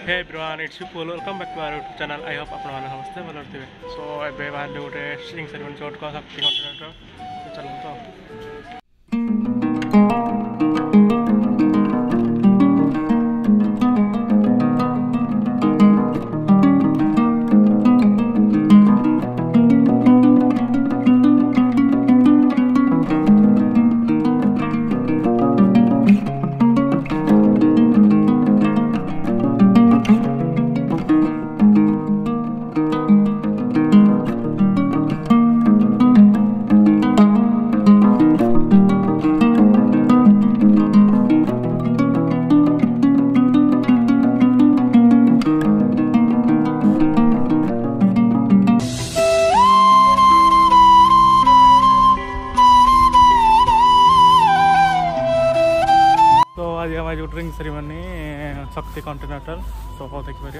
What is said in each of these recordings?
Hey everyone, it's Vipul, welcome back to our YouTube channel. I hope आपण मैंने समस्ते भल थे। सो ए बाहर गोटे रिंग सेरेमनी शॉट को शक्ति कंटेनर चलता हमारी ड्रिंक सेरेमनी शक्ति कंटेनर सो देखिए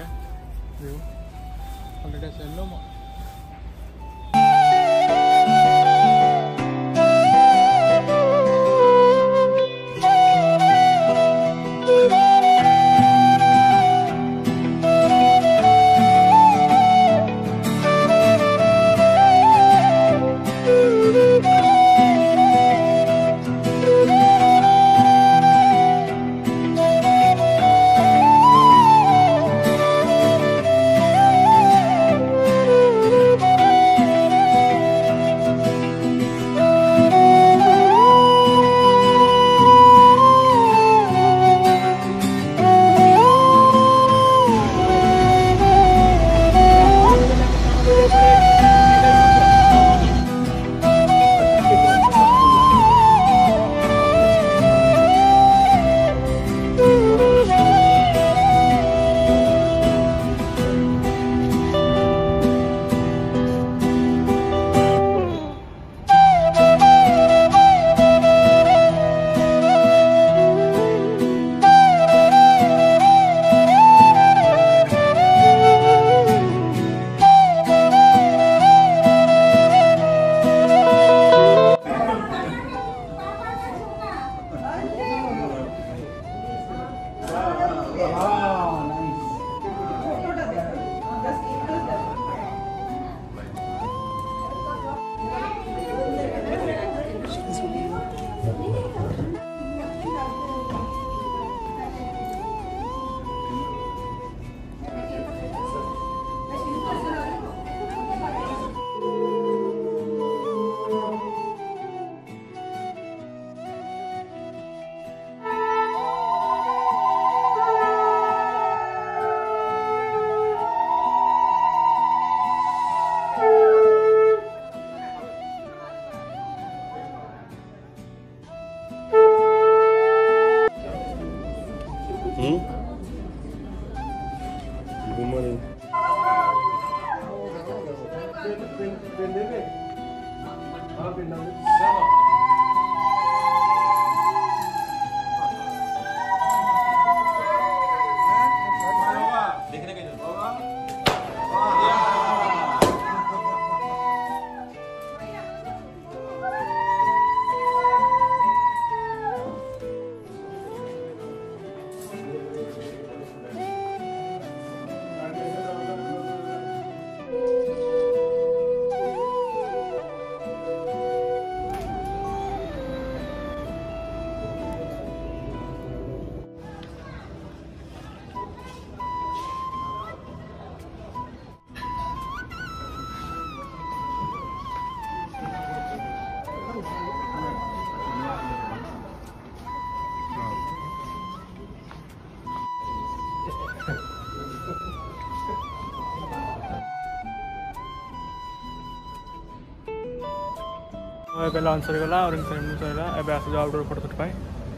लंच सरगला और सेरेमनी सरला एबे आस जाओ आउटडोर फोटो शूट पाए।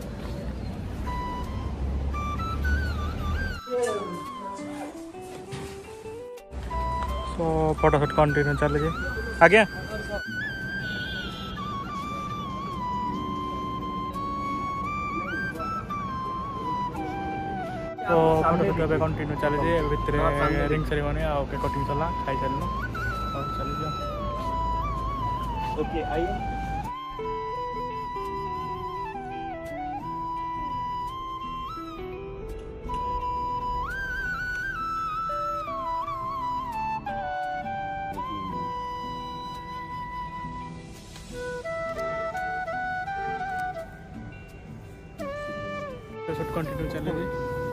सो फोटो शूट कंटिन्यू चले आज्ञा। तो फोटो शूट एबे कंटिन्यू चले भितर रिंग सेरेमनी आ केक कटिंग चला खाई चलनु और चली जाओ। ओके आइए फोटोशूट कंटिन्यू चलेगी।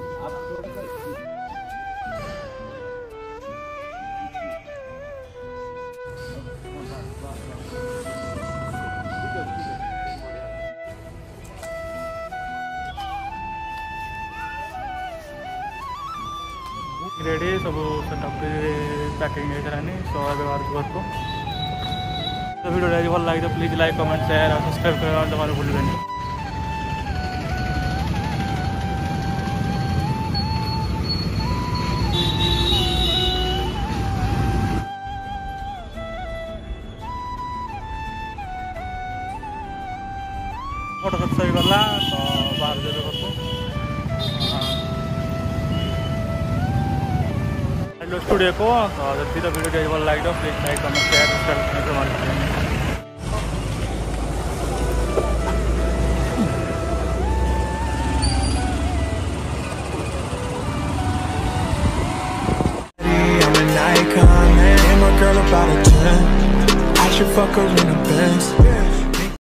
रेडी सब सेटअप पैकिंग है सो घर को। तो वीडियो भल लगे तो प्लीज लाइक कमेंट शेयर और सब्सक्राइब करना जमा भूलें। फोटो सब सही गला तो बाहर देवे घर को स्टूडियो को। तो जल्दी तो वीडियो भल लगे तो please like comment share subscribe करना। Girl about a 10, I should fuck her in the Benz.